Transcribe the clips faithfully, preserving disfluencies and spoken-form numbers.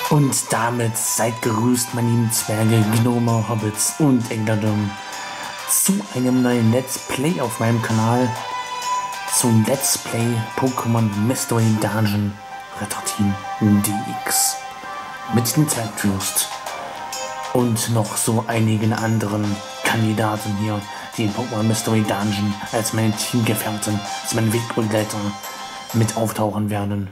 Und damit seid gegrüßt, meine lieben Zwerge, Gnome, Hobbits und Engländer, zu einem neuen Let's Play auf meinem Kanal, zum Let's Play Pokémon Mystery Dungeon Retterteam D X mit dem Zwergfürst und noch so einigen anderen Kandidaten hier, die in Pokémon Mystery Dungeon als meine Teamgefährten, als meine Wegbegleiter mit auftauchen werden.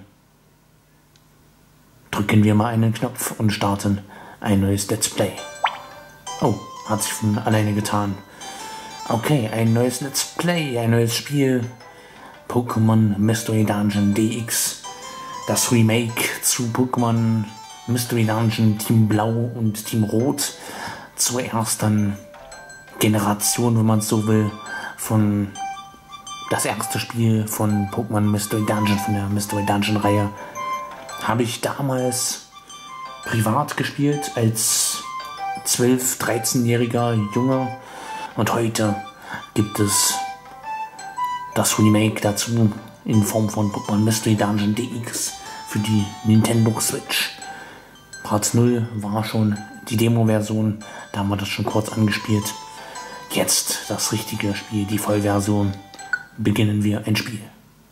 Drücken wir mal einen Knopf und starten ein neues Let's Play. Oh, hat sich von alleine getan. Okay, ein neues Let's Play, ein neues Spiel. Pokémon Mystery Dungeon D X. Das Remake zu Pokémon Mystery Dungeon Team Blau und Team Rot. Zur ersten Generation, wenn man es so will, von das erste Spiel von Pokémon Mystery Dungeon, von der Mystery Dungeon Reihe. Habe ich damals privat gespielt als zwölf-, dreizehnjähriger Junge, und heute gibt es das Remake dazu in Form von Pokémon Mystery Dungeon D X für die Nintendo Switch. Part null war schon die Demo-Version, da haben wir das schon kurz angespielt. Jetzt das richtige Spiel, die Vollversion. Beginnen wir ein Spiel.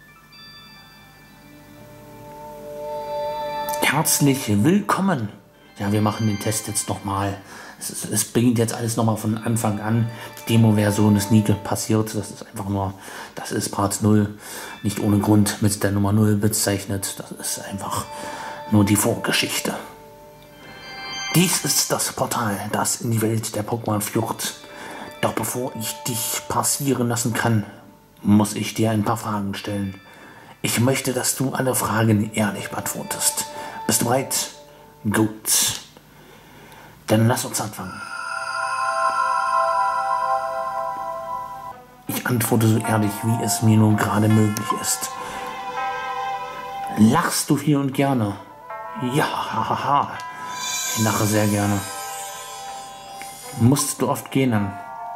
Herzlich willkommen! Ja, wir machen den Test jetzt nochmal. Es, es, es beginnt jetzt alles nochmal von Anfang an. Die Demo-Version ist nie passiert. Das ist einfach nur, das ist Part null. Nicht ohne Grund mit der Nummer null bezeichnet. Das ist einfach nur die Vorgeschichte. Dies ist das Portal, das in die Welt der Pokémon führt. Doch bevor ich dich passieren lassen kann, muss ich dir ein paar Fragen stellen. Ich möchte, dass du alle Fragen ehrlich beantwortest. Bist du bereit? Gut. Dann lass uns anfangen. Ich antworte so ehrlich, wie es mir nun gerade möglich ist. Lachst du viel und gerne? Ja, hahaha. Ich lache sehr gerne. Musst du oft gähnen?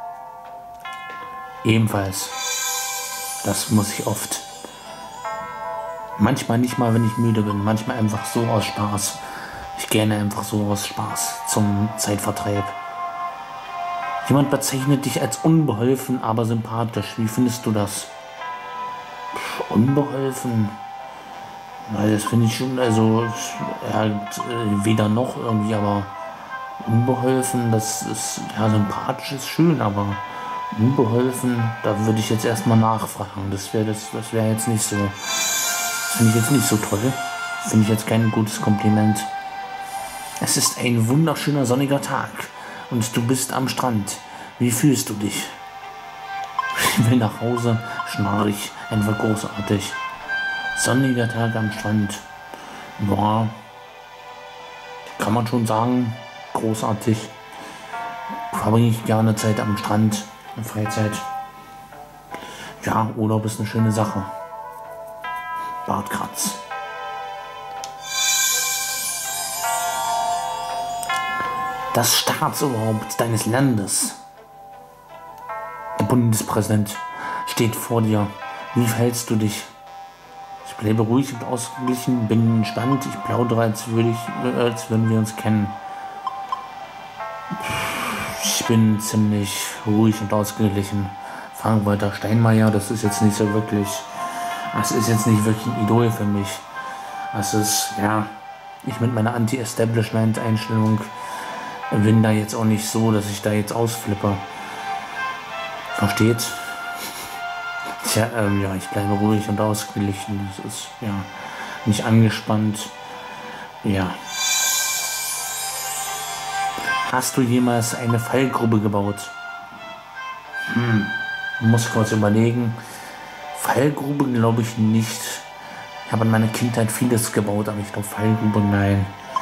Ebenfalls. Das muss ich oft. Manchmal nicht mal, wenn ich müde bin. Manchmal einfach so aus Spaß. Ich gähne einfach so aus Spaß zum Zeitvertreib. Jemand bezeichnet dich als unbeholfen, aber sympathisch. Wie findest du das? Pff, unbeholfen? Na, das finde ich schon, also halt äh, weder noch irgendwie, aber unbeholfen, das ist, ja, sympathisch ist schön, aber unbeholfen, da würde ich jetzt erstmal nachfragen. Das wäre das, das wäre jetzt nicht so. Finde ich jetzt nicht so toll. Finde ich jetzt kein gutes Kompliment. Es ist ein wunderschöner sonniger Tag und du bist am Strand. Wie fühlst du dich? Ich will nach Hause, schnarch, einfach großartig. Sonniger Tag am Strand. Ja, kann man schon sagen, großartig. Verbringe ich gerne Zeit am Strand, in Freizeit. Ja, Urlaub ist eine schöne Sache. Bartkratz. Das Staatsoberhaupt deines Landes, der Bundespräsident, steht vor dir. Wie verhältst du dich? Ich bleibe ruhig und ausgeglichen, bin entspannt. Ich plaudere, als, würde ich, als würden wir uns kennen. Ich bin ziemlich ruhig und ausgeglichen. Frank-Walter Steinmeier, das ist jetzt nicht so wirklich... Das ist jetzt nicht wirklich ein Idol für mich. Das ist, ja, ich mit meiner Anti-Establishment-Einstellung bin da jetzt auch nicht so, dass ich da jetzt ausflippe. Versteht? Tja, ähm, ja, ich bleibe ruhig und ausgeglichen. Das ist, ja, nicht angespannt. Ja. Hast du jemals eine Fallgrube gebaut? Hm, muss kurz überlegen. Fallgrube glaube ich nicht. Ich habe in meiner Kindheit vieles gebaut, aber ich glaube Fallgrube nein.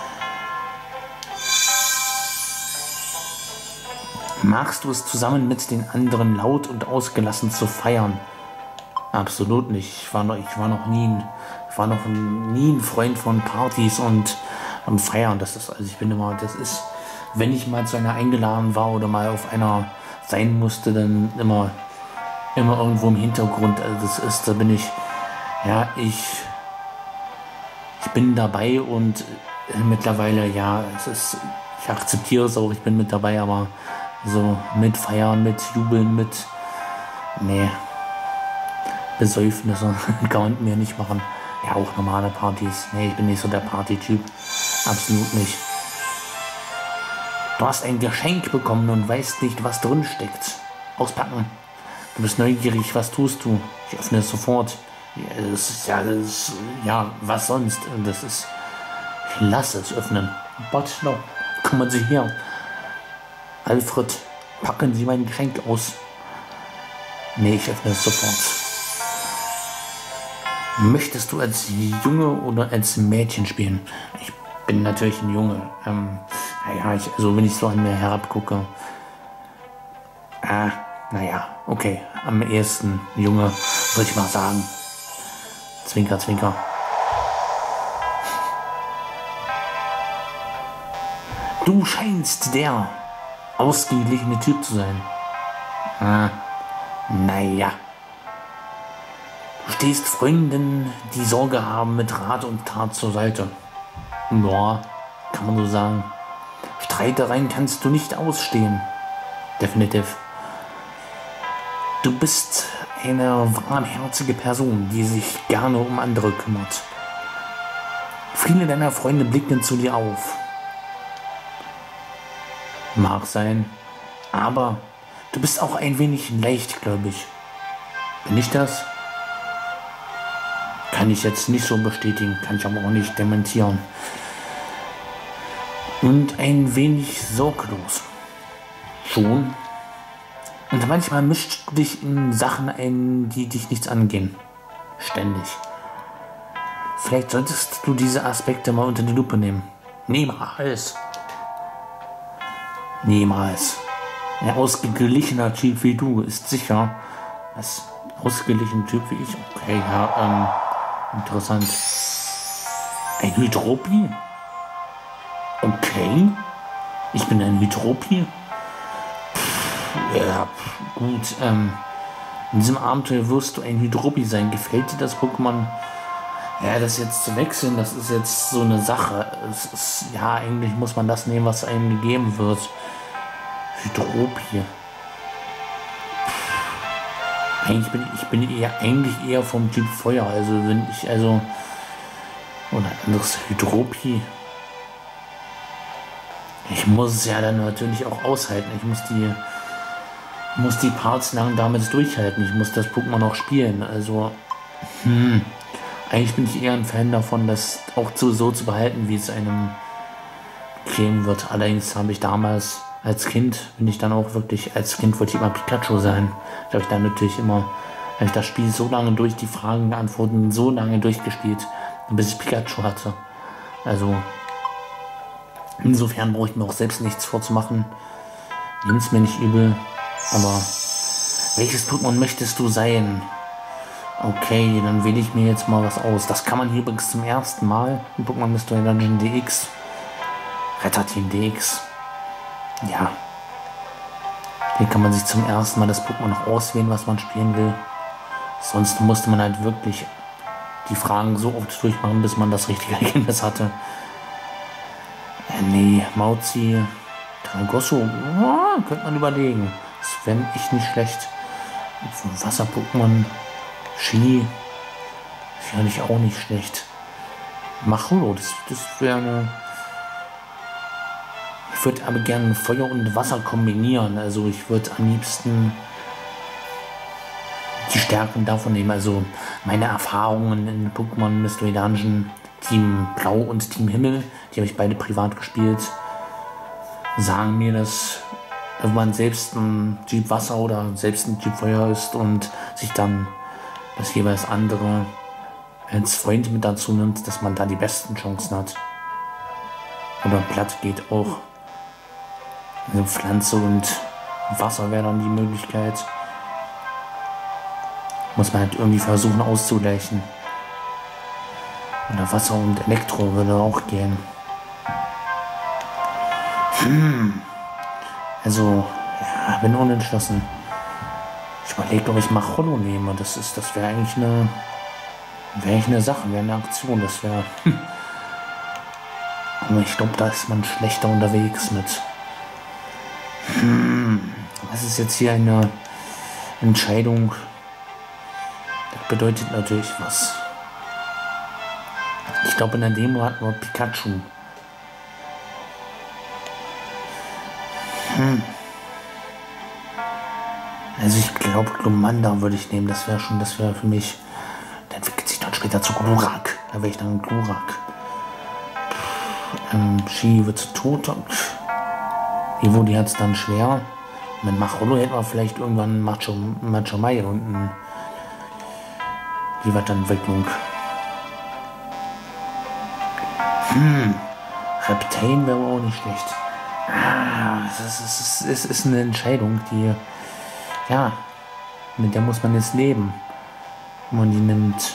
Magst du es zusammen mit den anderen laut und ausgelassen zu feiern? Absolut nicht. Ich war noch, ich war noch nie, ein, ich war noch nie ein Freund von Partys und, und Feiern. Das ist, also ich bin immer, das ist, wenn ich mal zu einer eingeladen war oder mal auf einer sein musste, dann immer immer irgendwo im Hintergrund. Also das ist, da bin ich, ja, ich, ich bin dabei und Äh, mittlerweile, ja, es ist, ich akzeptiere es auch, ich bin mit dabei, aber so mit Feiern, mit Jubeln, mit, nee, Besäufnisse kann man mir nicht machen. Ja, auch normale Partys. Nee, ich bin nicht so der Partytyp. Absolut nicht. Du hast ein Geschenk bekommen und weißt nicht, was drin steckt. Auspacken. Du bist neugierig, was tust du? Ich öffne es sofort. Ja, das ist ja, das ist, ja, was sonst? Das ist, ich lasse es öffnen. Butler, kommen Sie her. Alfred, packen Sie mein Geschenk aus. Nee, ich öffne es sofort. Möchtest du als Junge oder als Mädchen spielen? Ich bin natürlich ein Junge. Ähm, naja, ich, also wenn ich so an mir herabgucke. Ah, naja, okay. Am ehesten Junge, würde ich mal sagen. Zwinker, zwinker. Du scheinst der ausgeglichene Typ zu sein. Ah, naja. Du stehst Freunden, die Sorge haben, mit Rat und Tat zur Seite. Ja, kann man so sagen. Streitereien kannst du nicht ausstehen. Definitiv. Du bist eine warmherzige Person, die sich gerne um andere kümmert. Viele deiner Freunde blicken zu dir auf. Mag sein, aber du bist auch ein wenig leichtgläubig. Bin ich das? Kann ich jetzt nicht so bestätigen, kann ich aber auch nicht dementieren. Und ein wenig sorglos. Schon. Und manchmal mischst du dich in Sachen ein, die dich nichts angehen. Ständig. Vielleicht solltest du diese Aspekte mal unter die Lupe nehmen. Niemals. Niemals. Ein ausgeglichener Typ wie du ist sicher. Als ausgeglichener Typ wie ich. Okay, ja, ähm. Interessant. Ein Hydropi? Okay. Ich bin ein Hydropi? Pff, ja, pff, gut. Ähm, in diesem Abenteuer wirst du ein Hydropi sein. Gefällt dir das Pokémon? Ja, das jetzt zu wechseln, das ist jetzt so eine Sache. Es ist, ja, eigentlich muss man das nehmen, was einem gegeben wird. Hydropi. Eigentlich bin ich bin eher eigentlich eher vom Typ Feuer, also wenn ich also oder ein anderes Hydropi. Ich muss es ja dann natürlich auch aushalten. Ich muss die muss die Parts lang damit durchhalten. Ich muss das Pokémon auch spielen. Also hm, eigentlich bin ich eher ein Fan davon, das auch zu, so zu behalten, wie es einem geben wird. Allerdings habe ich damals als Kind, bin ich dann auch wirklich, als Kind wollte ich immer Pikachu sein. Da habe ich dann natürlich immer, habe ich das Spiel so lange durch, die Fragen beantworten, so lange durchgespielt, bis ich Pikachu hatte. Also, insofern brauche ich mir auch selbst nichts vorzumachen. Nimm es mir nicht übel, aber welches Pokémon möchtest du sein? Okay, dann wähle ich mir jetzt mal was aus. Das kann man hier übrigens zum ersten Mal in Pokémon Mystery Dungeon D X. Retterteam D X. Ja. Hier kann man sich zum ersten Mal das Pokémon noch auswählen, was man spielen will. Sonst musste man halt wirklich die Fragen so oft durchmachen, bis man das richtige Ergebnis hatte. Äh, nee, Mauzi, Tragosso, ja, könnte man überlegen. Das fände ich nicht schlecht. Wasser-Pokémon, Ski, fände ich auch nicht schlecht. Machulo, das, das wäre eine... Ich würde aber gerne Feuer und Wasser kombinieren. Also ich würde am liebsten die Stärken davon nehmen. Also meine Erfahrungen in Pokémon Mystery Dungeon, Team Blau und Team Himmel, die habe ich beide privat gespielt, sagen mir, dass wenn man selbst ein Typ Wasser oder selbst ein Typ Feuer ist und sich dann das jeweils andere als Freund mit dazu nimmt, dass man da die besten Chancen hat. Oder platt geht auch. Also Pflanze und Wasser wäre dann die Möglichkeit. Muss man halt irgendwie versuchen auszugleichen. Oder Wasser und Elektro würde auch gehen. Hm. Also, ja, bin unentschlossen. Ich überlege, ob ich Macholo nehme. Das ist, das wäre eigentlich eine, wäre eigentlich eine Sache, wäre eine Aktion. Das wäre, hm. Aber ich glaube, da ist man schlechter unterwegs mit. Hm, das ist jetzt hier eine Entscheidung. Das bedeutet natürlich was. Ich glaube, in der Demo hatten wir Pikachu. Hm. Also ich glaube, Glumanda würde ich nehmen. Das wäre schon, das wäre für mich. Der entwickelt sich dann später zu Glurak. Da wäre ich dann Glurak. Ähm, Ski wird zu tot. Evo, die hat es dann schwer. Mit Machrolo hätten wir vielleicht irgendwann Macho, Macho Mai und ein, die Weiterentwicklung. Hm. Reptane wäre auch nicht schlecht. Ah, es ist, es ist eine Entscheidung, die, ja, mit der muss man jetzt leben. Wenn man die nimmt.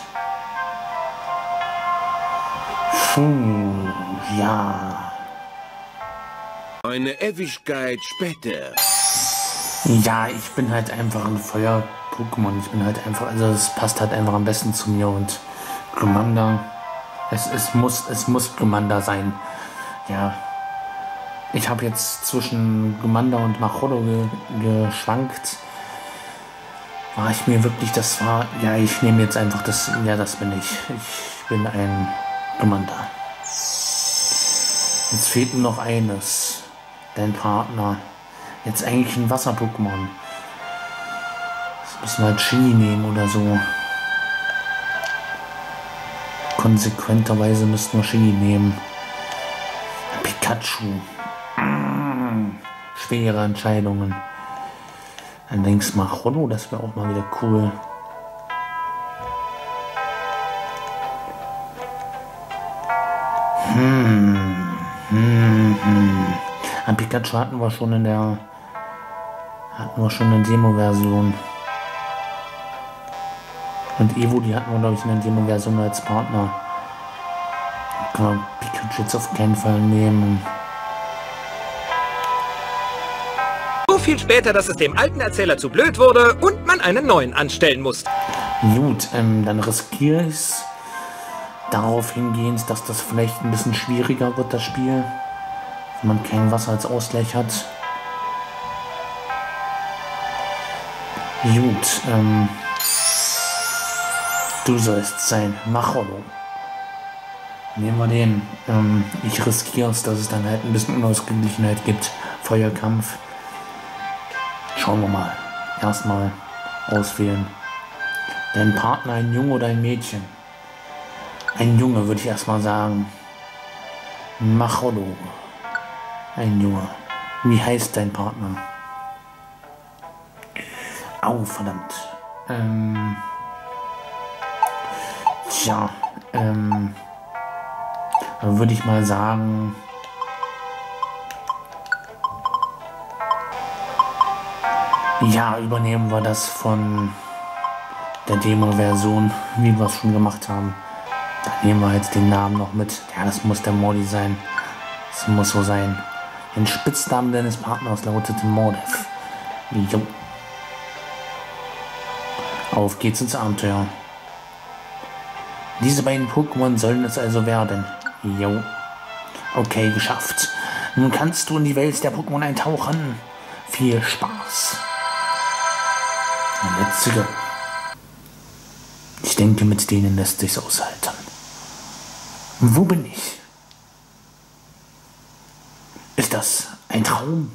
Puh, ja. Eine Ewigkeit später. Ja, ich bin halt einfach ein Feuer-Pokémon. Ich bin halt einfach, also es passt halt einfach am besten zu mir und Glumanda. Es, es muss, es muss Glumanda sein. Ja. Ich habe jetzt zwischen Glumanda und Machrolo ge geschwankt. War ich mir wirklich, das war, ja, ich nehme jetzt einfach das, ja, das bin ich. Ich bin ein Glumanda. Jetzt fehlt nur noch eines. Dein Partner. Jetzt eigentlich ein Wasser-Pokémon. Das müssen wir halt Shini nehmen oder so. Konsequenterweise müssten wir Shini nehmen. Pikachu. Mmh. Schwere Entscheidungen. Dann denkst du mal, Machrolo, das wäre auch mal wieder cool. Hm. Hm, hm. Ein Pikachu hatten wir schon in der hatten wir schon eine Demo-Version. Und Evo, die hatten wir, glaube ich, in der Demo-Version als Partner. Da kann man Pikachu jetzt auf keinen Fall nehmen. So viel später, dass es dem alten Erzähler zu blöd wurde und man einen neuen anstellen musste. Gut, ähm, dann riskiere ich es darauf hingehend, dass das vielleicht ein bisschen schwieriger wird, das Spiel. Wenn man kein Wasser als Ausgleich hat. Gut, ähm, du sollst sein. Machrolo. Nehmen wir den. Ähm, ich riskiere es, dass es dann halt ein bisschen Unausgeglichenheit gibt. Feuerkampf. Schauen wir mal. Erstmal auswählen. Dein Partner, ein Junge oder ein Mädchen? Ein Junge, würde ich erstmal sagen. Machrolo. Ein Junge. Wie heißt dein Partner? Au, verdammt. Ähm. Tja, ähm. Dann würde ich mal sagen. Ja, übernehmen wir das von der Demo-Version, wie wir es schon gemacht haben. Dann nehmen wir jetzt den Namen noch mit. Ja, das muss der Mordi sein. Das muss so sein. Den Spitznamen deines Partners lautete Mordef. Jo. Auf geht's ins Abenteuer. Diese beiden Pokémon sollen es also werden. Jo. Okay, geschafft. Nun kannst du in die Welt der Pokémon eintauchen. Viel Spaß. Let's go. Ich denke, mit denen lässt sich's aushalten. Wo bin ich? Ist das ein Traum?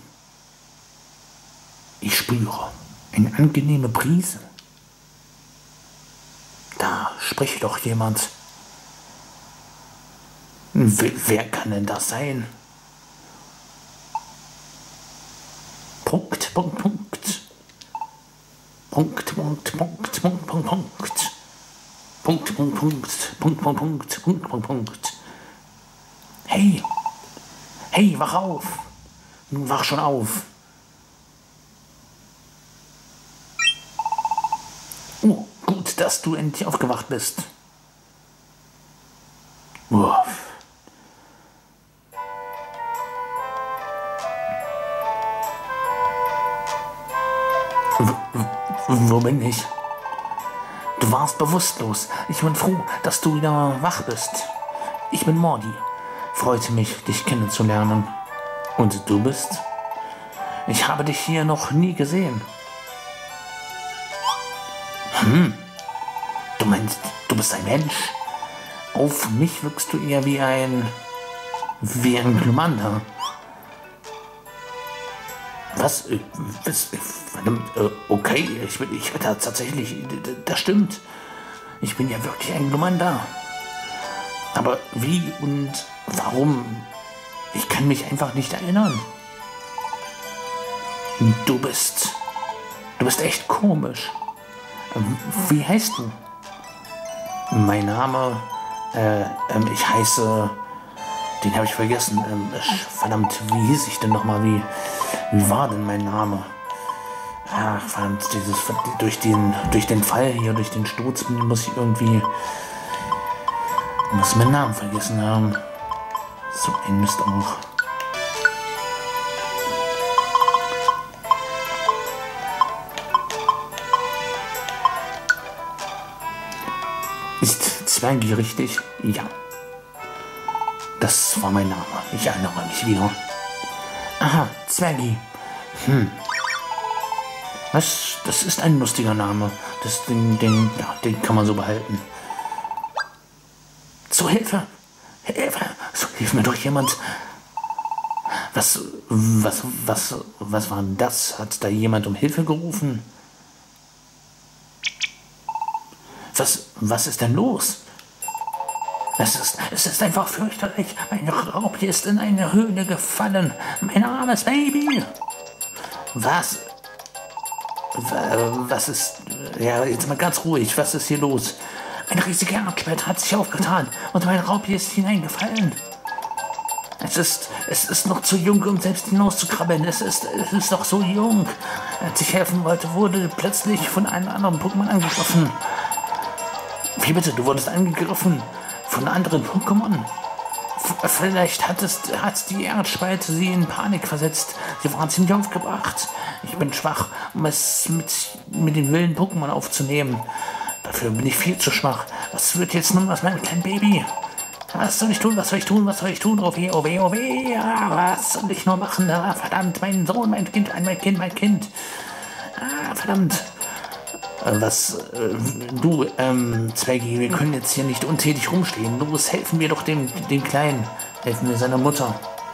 Ich spüre eine angenehme Brise. Da spricht doch jemand. Wer, wer kann denn das sein? Punkt, Punkt, Punkt. Punkt, Punkt, Punkt, Punkt, Punkt, Punkt. Punkt, Punkt, Punkt, Punkt, Punkt, Punkt, Punkt, Punkt, Punkt. Hey, hey, wach auf. Nun wach schon auf. Oh, gut, dass du endlich aufgewacht bist. Uff. Wo bin ich? Du warst bewusstlos. Ich bin froh, dass du wieder wach bist. Ich bin Mordi. Freute mich, dich kennenzulernen. Und du bist? Ich habe dich hier noch nie gesehen. Hm, du meinst, du bist ein Mensch? Auf mich wirkst du eher wie ein... wie ein Glumanda. Was? Was? Verdammt, okay, ich bin, ich bin da tatsächlich, das stimmt. Ich bin ja wirklich ein Glumanda. Aber wie und warum? Ich kann mich einfach nicht erinnern. Du bist, du bist echt komisch. Wie heißt du? Mein Name, äh, ähm, ich heiße, den habe ich vergessen. Ähm, verdammt, wie hieß ich denn nochmal? Wie, wie war denn mein Name? Ach, verdammt, dieses, durch den, durch den Fall hier, durch den Sturz muss ich irgendwie, muss meinen Namen vergessen haben. So ein Mist auch. Ist Zwergi richtig? Ja. Das war mein Name. Ich erinnere mich wieder. Aha, Zwergi. Hm. Das, das ist ein lustiger Name. Das, den, den, ja, den kann man so behalten. Zur Hilfe! Hilfe! So, hilf mir doch jemand. Was, was, was, was war denn das? Hat da jemand um Hilfe gerufen? Was, was ist denn los? Es ist, es ist einfach fürchterlich. Mein Raubtier ist in eine Höhle gefallen. Mein armes Baby. Was? Was ist... Ja, jetzt mal ganz ruhig. Was ist hier los? Ein riesiger Erdspalt hat sich aufgetan und mein Raubtier ist hineingefallen. Es ist, es ist noch zu jung, um selbst hinauszukrabbeln. Es ist, es ist noch so jung. Als ich helfen wollte, wurde plötzlich von einem anderen Pokémon angegriffen. Wie bitte? Du wurdest angegriffen von anderen Pokémon? Vielleicht hat es hat die Erdspalte sie in Panik versetzt. Sie waren ziemlich aufgebracht. Ich bin schwach, um es mit, mit den wilden Pokémon aufzunehmen. Dafür bin ich viel zu schwach. Was wird jetzt nun aus meinem kleinen Baby? Was soll ich tun? Was soll ich tun? Was soll ich tun? Oh weh, oh weh, oh weh. Ah, was soll ich nur machen? Ah, verdammt, mein Sohn, mein Kind, mein Kind, mein Kind. Ah, verdammt. Was, äh, du, ähm, Zwergi, wir können jetzt hier nicht untätig rumstehen. Los, helfen wir doch dem, dem Kleinen. Helfen wir seiner Mutter.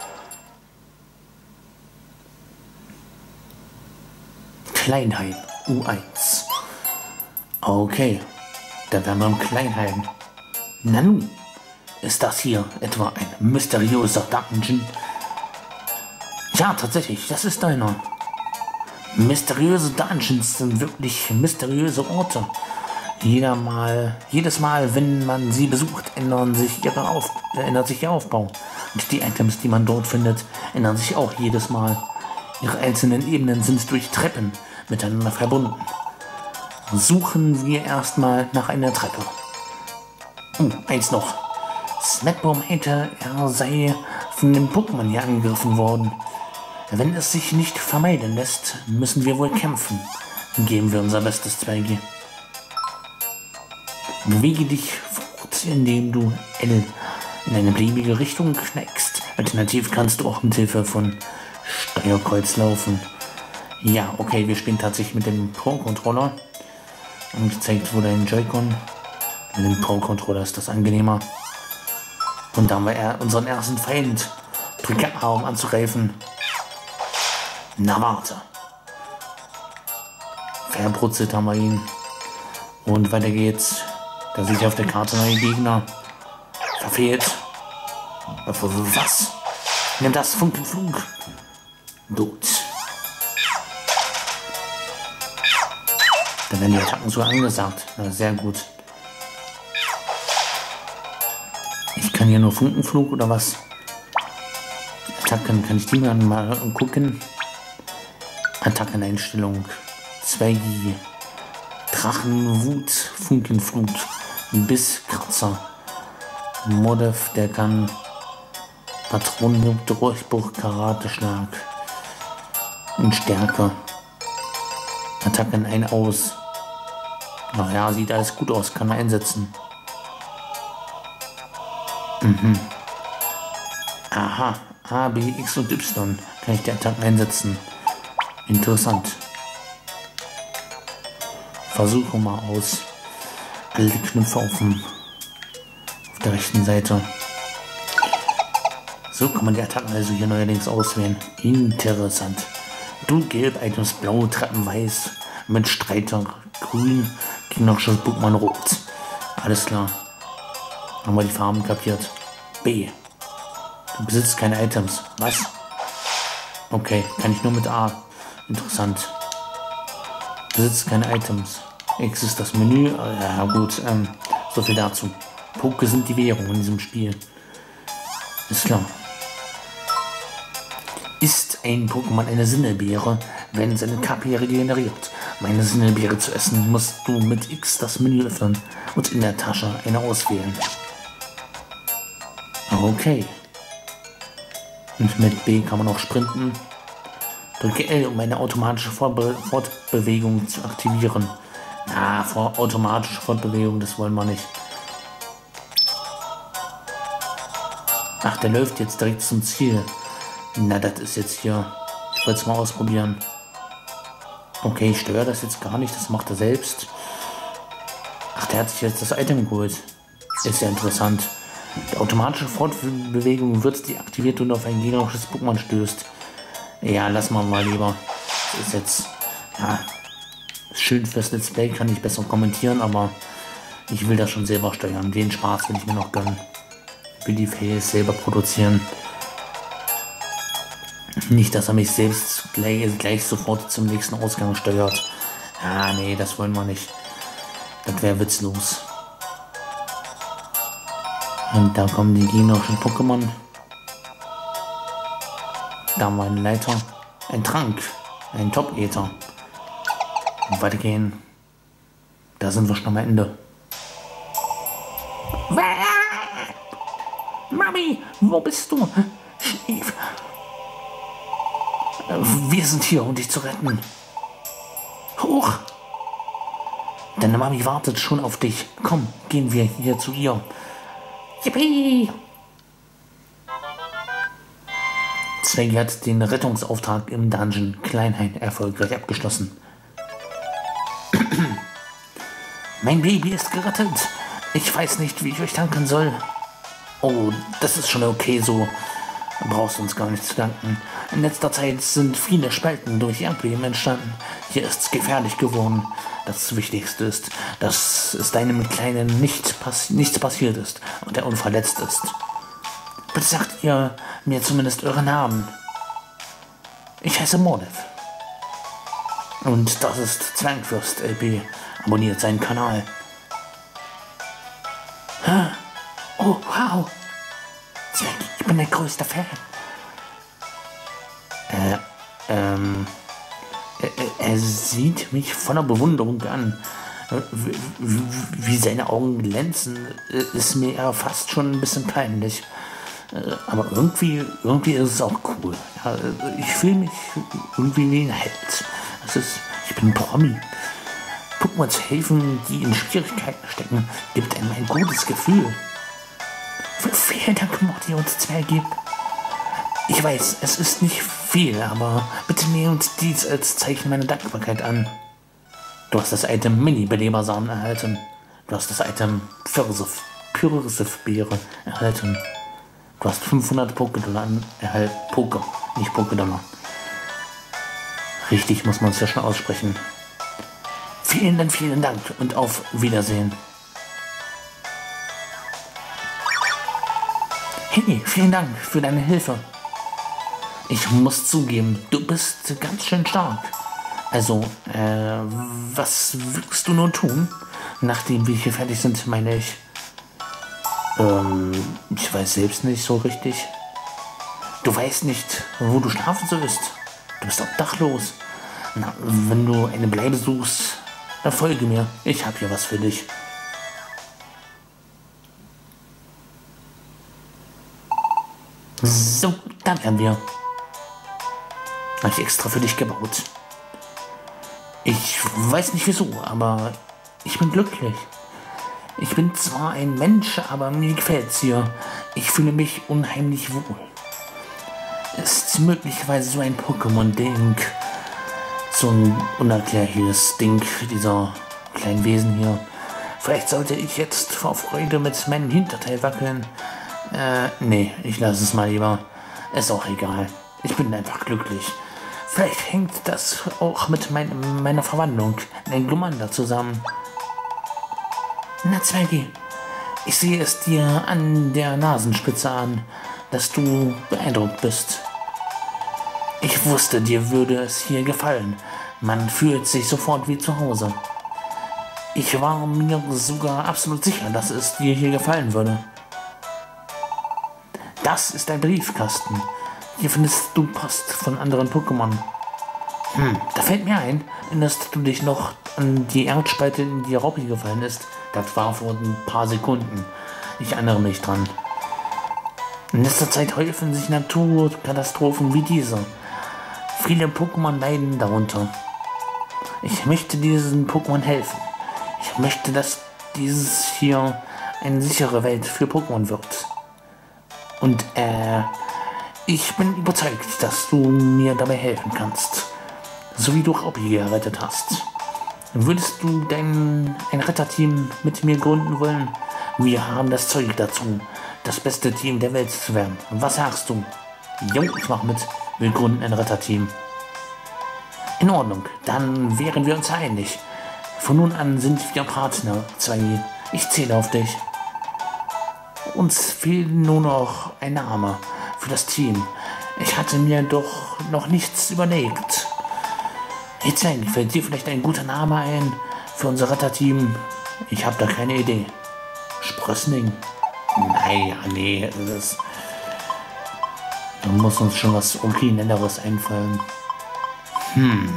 Kleinheim, U eins. Okay, da wären wir im Kleinheim. Na nun, ist das hier etwa ein mysteriöser Dungeon? Ja, tatsächlich, das ist einer. Mysteriöse Dungeons sind wirklich mysteriöse Orte. Jeder Mal, jedes Mal, wenn man sie besucht, ändern sich ihre Auf, ändert sich ihr Aufbau. Und die Items, die man dort findet, ändern sich auch jedes Mal. Ihre einzelnen Ebenen sind durch Treppen miteinander verbunden. Suchen wir erstmal nach einer Treppe. Oh, eins noch. Smetbo meinte, er sei von den Pokémon hier angegriffen worden. Wenn es sich nicht vermeiden lässt, müssen wir wohl kämpfen. Geben wir unser Bestes, Zwergi. Bewege dich fort, indem du L in eine beliebige Richtung knackst. Alternativ kannst du auch mit Hilfe von Steuerkreuz laufen. Ja, okay, wir spielen tatsächlich mit dem Pro-Controller. Angezeigt wurde ein Joy-Con. Mit dem Pro-Controller ist das angenehmer. Und da haben wir unseren ersten Feind. Drücke A, um anzugreifen. Na warte. Verbrutzelt haben wir ihn. Und weiter geht's. Da sehe ich auf der Karte neue Gegner. Verfehlt. Was? Nimm das, Funkenflug. Gut. Dann werden die Attacken so angesagt. Na, sehr gut. Ich kann hier nur Funkenflug oder was? Attacken, kann ich die mal gucken? Attackeneinstellung. Zwergi. Drachenwut, Funkenflut. Bisskratzer. Modef, der kann Patronen, Durchbruch, Karateschlag. Und Stärke. Attacken ein aus. Naja, sieht alles gut aus, kann man einsetzen. Mhm. Aha, A, B, X und Y kann ich die Attacken einsetzen. Interessant. Versuche mal aus. Alle Knöpfe auf, dem, auf der rechten Seite. So kann man die Attacken also hier neuerdings auswählen. Interessant. Du gelb, Items blau, Treppen weiß, mit Streiter grün, gegnerisches Pokémon rot. Alles klar. Haben wir die Farben kapiert. B. Du besitzt keine Items. Was? Okay, kann ich nur mit A. Interessant. Besitzt keine Items. X ist das Menü. Ja gut, ähm, so viel dazu. Poké sind die Währung in diesem Spiel. Ist klar. Ist ein Pokémon eine Sinnebeere, wenn seine K P regeneriert? Meine Sinnebeere zu essen, musst du mit X das Menü öffnen und in der Tasche eine auswählen. Okay. Und mit B kann man auch sprinten. Drücke L, um eine automatische Fortbe Fortbewegung zu aktivieren. Na, vor automatische Fortbewegung, das wollen wir nicht. Ach, der läuft jetzt direkt zum Ziel. Na, das ist jetzt hier. Ich wollte es mal ausprobieren. Okay, ich störe das jetzt gar nicht, das macht er selbst. Ach, der hat sich jetzt das Item geholt. Ist ja interessant. Die automatische Fortbewegung wird deaktiviert und auf ein gegnerisches Pokémon stößt. Ja, lass mal mal lieber. Das ist jetzt, ja, schön fürs Let's Play, kann ich besser kommentieren, aber ich will das schon selber steuern. Den Spaß will ich mir noch gönnen. Ich will die Fails selber produzieren. Nicht, dass er mich selbst gleich, gleich sofort zum nächsten Ausgang steuert. Ah, nee, das wollen wir nicht. Das wäre witzlos. Und da kommen die gegnerischen Pokémon. Da haben wir einen Leiter. Ein Trank. Ein Top-Ether. Und weitergehen. Da sind wir schon am Ende. Mami, wo bist du? Schief. Wir sind hier, um dich zu retten. Hoch! Deine Mami wartet schon auf dich. Komm, gehen wir hier zu ihr. Yippie! Zweggy hat den Rettungsauftrag im Dungeon Kleinhain erfolgreich abgeschlossen. Mein Baby ist gerettet. Ich weiß nicht, wie ich euch danken soll. Oh, das ist schon okay so. Brauchst uns gar nicht zu danken. In letzter Zeit sind viele Spalten durch Erdbeben entstanden. Hier ist es gefährlich geworden. Das Wichtigste ist, dass es deinem Kleinen nicht passi nichts passiert ist und er unverletzt ist. Bitte sagt ihr mir zumindest eure Namen. Ich heiße Mordev. Und das ist Zwangfürst L P. Abonniert seinen Kanal. Oh, wow. Ich bin der größte Fan. Äh, ähm... Er, er sieht mich voller Bewunderung an. Wie, wie seine Augen glänzen, ist mir ja fast schon ein bisschen peinlich. Aber irgendwie, irgendwie ist es auch cool. Ja, ich fühle mich irgendwie wie ein Held. Das ist, ich bin Promi. Pokémon zu helfen, die in Schwierigkeiten stecken, gibt einem ein gutes Gefühl. Vielen Dank, Morty und Zwergi. Ich weiß, es ist nicht viel, aber bitte nehmt dies als Zeichen meiner Dankbarkeit an. Du hast das Item Mini-Belebersamen erhalten. Du hast das Item Pfirsif-Beere erhalten. Du hast fünfhundert Pokédollar erhalten. Poké, nicht Pokédollar. Richtig muss man es ja schon aussprechen. Vielen Dank, vielen Dank und auf Wiedersehen. Hey, vielen Dank für deine Hilfe. Ich muss zugeben, du bist ganz schön stark. Also, äh, was willst du nun tun? Nachdem wir hier fertig sind, meine ich. Ähm, ich weiß selbst nicht so richtig. Du weißt nicht, wo du schlafen sollst. Du bist obdachlos. Na, wenn du eine Bleibe suchst, dann folge mir. Ich habe hier was für dich. So, dann werden wir. Habe ich extra für dich gebaut. Ich weiß nicht wieso, aber ich bin glücklich. Ich bin zwar ein Mensch, aber mir gefällt's hier. Ich fühle mich unheimlich wohl. ist möglicherweise so ein Pokémon-Ding. So ein unerklärliches Ding, dieser kleinen Wesen hier. Vielleicht sollte ich jetzt vor Freude mit meinem Hinterteil wackeln. Äh, nee, ich lasse es mal lieber. Ist auch egal. Ich bin einfach glücklich. Vielleicht hängt das auch mit mein, meiner Verwandlung in ein Glumanda zusammen. Na, Zweigi, ich sehe es dir an der Nasenspitze an, dass du beeindruckt bist. Ich wusste, dir würde es hier gefallen. Man fühlt sich sofort wie zu Hause. Ich war mir sogar absolut sicher, dass es dir hier gefallen würde. Das ist ein Briefkasten. Hier findest du Post von anderen Pokémon. Hm, da fällt mir ein, erinnerst du dich noch an die Erdspalte, in die Raupi gefallen ist? Das war vor ein paar Sekunden. Ich erinnere mich dran. In letzter Zeit häufen sich Naturkatastrophen wie diese. Viele Pokémon leiden darunter. Ich möchte diesen Pokémon helfen. Ich möchte, dass dieses hier eine sichere Welt für Pokémon wird. Und äh, ich bin überzeugt, dass du mir dabei helfen kannst. So wie du Raupi gerettet hast. Würdest du dein ein Retterteam mit mir gründen wollen? Wir haben das Zeug dazu, das beste Team der Welt zu werden. Was sagst du? Jo, ich mach mit. Wir gründen ein Retterteam. In Ordnung, dann wären wir uns einig. Von nun an sind wir Partner, Zweigi. Ich zähle auf dich. Uns fehlt nur noch ein Name für das Team. Ich hatte mir doch noch nichts überlegt. Hey Zweigi, fällt dir vielleicht ein guter Name ein für unser Retterteam? Ich habe da keine Idee. Sprössling? Naja, nee, das... Da muss uns schon was Originelleres einfallen. Hm.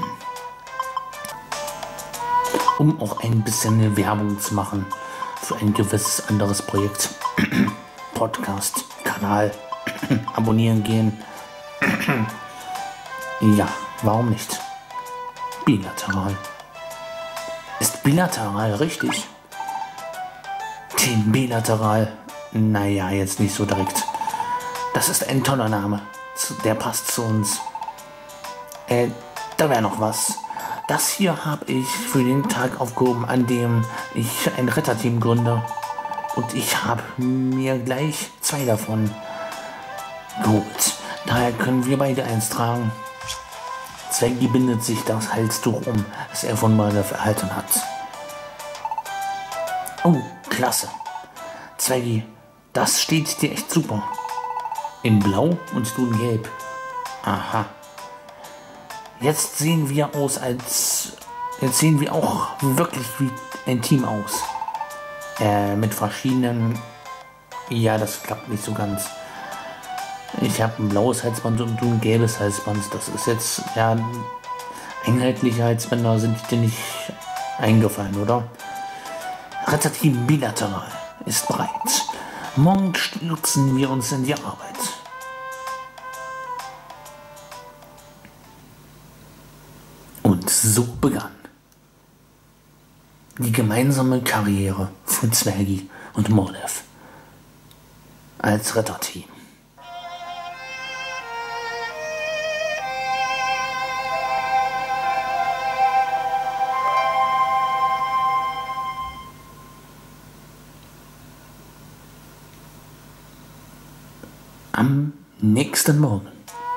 Um auch ein bisschen Werbung zu machen für ein gewisses anderes Projekt. Podcast, Kanal, abonnieren gehen. Ja, warum nicht? Bilateral. Ist bilateral richtig? Team Bilateral. Naja, jetzt nicht so direkt. Das ist ein toller Name. Der passt zu uns. Äh, da wäre noch was. Das hier habe ich für den Tag aufgehoben, an dem ich ein Retterteam gründe. Und ich habe mir gleich zwei davon. Gut, daher können wir beide eins tragen. Zweigi bindet sich das Halstuch um, das er von Mordef erhalten hat. Oh, klasse. Zweigi, das steht dir echt super. In Blau und du in Gelb. Aha. Jetzt sehen wir aus als... Jetzt sehen wir auch wirklich wie ein Team aus. Äh, mit verschiedenen... Ja, das klappt nicht so ganz. Ich habe ein blaues Halsband und du ein gelbes Halsband. Das ist jetzt... Ja, einheitliche Halsbänder sind dir nicht eingefallen, oder? Retterteam Bilateral ist bereit. Morgen stürzen wir uns in die Arbeit. Und so begann die gemeinsame Karriere von Zweigi und Mordef als Retterteam. Am nächsten Morgen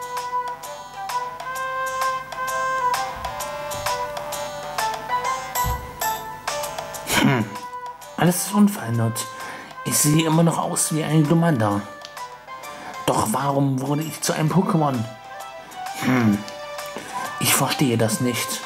hm, alles ist unverändert. Ich sehe immer noch aus wie ein Glumanda. Doch warum wurde ich zu einem Pokémon? Hm, ich verstehe das nicht.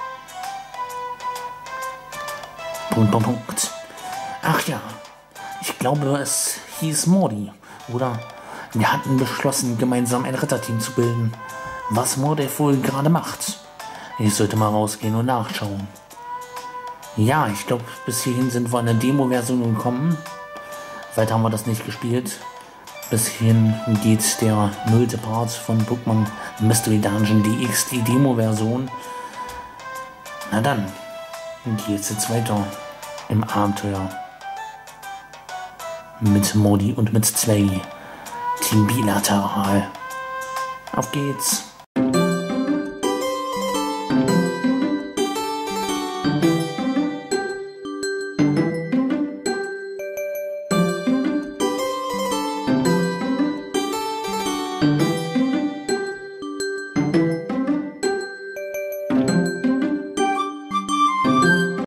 Punkt, Punkt, Punkt. Ach ja, ich glaube, es hieß Mordi, oder? Wir hatten beschlossen, gemeinsam ein Ritterteam zu bilden. Was Mordef wohl gerade macht? Ich sollte mal rausgehen und nachschauen. Ja, ich glaube, bis hierhin sind wir in der Demo-Version gekommen. Weiter haben wir das nicht gespielt. Bis hierhin geht der nullte Part von Pokémon Mystery Dungeon D X, die Demo-Version. Na dann, geht's jetzt weiter im Abenteuer. Mit Modi und mit Zweigi. Team Bilateral. Auf geht's.